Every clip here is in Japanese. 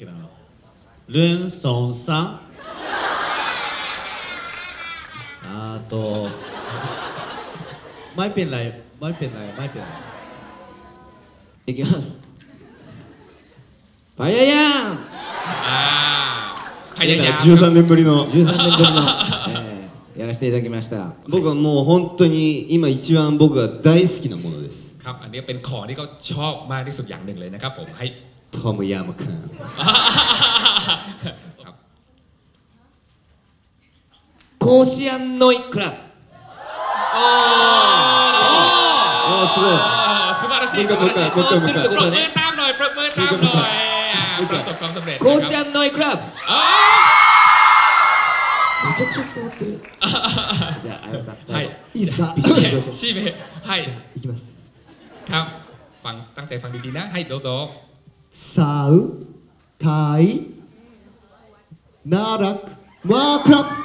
けどルンソンさんあとไม่เป็นไรไม่เป็นไรไม่เป็นไรいきます。ファイヤーヤン。 พยายาม 13年ぶりの 13年ぶりの、やらせていただきました。 僕はもう本当に今一番僕が大好きなものです。 ครับอันนี้เป็นของที่เขาชอบมากที่สุดอย่างหนึ่งเลยนะครับผมให้トムヤムクン甲子園ノイクラブ。 すごい素晴らしい素晴らしいปรบมือตามหน่อยปรบมือตามหน่อยประสบความสำเร็จ甲子園ノイクラブ。めちゃくちゃ伝わってる。じゃあ、あやさん、 はいいいですか。 ชีเมはいいきます。 ครับฟังตั้งใจฟังดีๆนะให้โดโซサウタイナラクワークラブ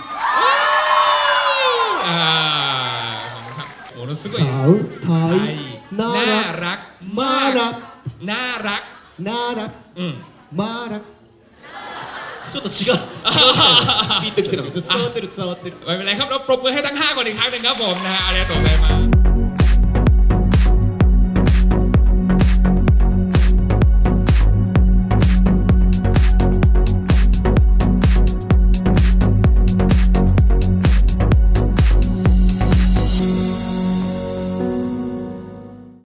ものすごいサウタイナรักマーラน่ารักナラマーラちょっと違うピンときてる。 伝わってる伝わってるไม่เป็นไรครับเราปรบมือให้ทั้ง5คนอีกครั้งหนึ่งครับผมนะฮะありがとうございます